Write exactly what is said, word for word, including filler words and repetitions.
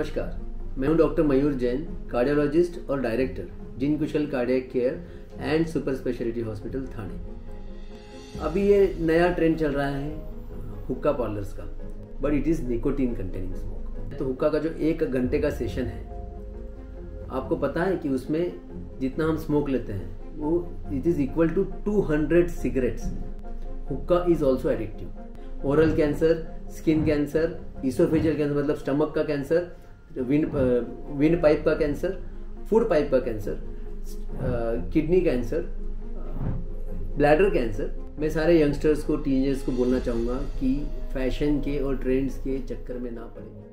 नमस्कार, मैं हूं डॉक्टर मयूर जैन, कार्डियोलॉजिस्ट और director Jain Kushal cardiac care and super speciality hospital Thane. अभी ये नया ट्रेंड चल रहा है हुक्का पार्लर्स का, but it is nicotine containing smoke. तो हुक्का का जो एक घंटे का सेशन है, आपको पता है कि उसमें जितना हम स्मोक लेते हैं वो it is equal to two hundred cigarettes. Hookah is also addictive. Oral cancer, skin cancer, oesophageal cancer मतलब स्टमक का कैंसर, विंड विंड पाइप का कैंसर, फूड पाइप का cancer, kidney cancer, bladder cancer. मैं सारे youngsters को, teenagers को बोलना चाहूँगा कि फैशन के और ट्रेंड्स के चक्कर में ना पड़े।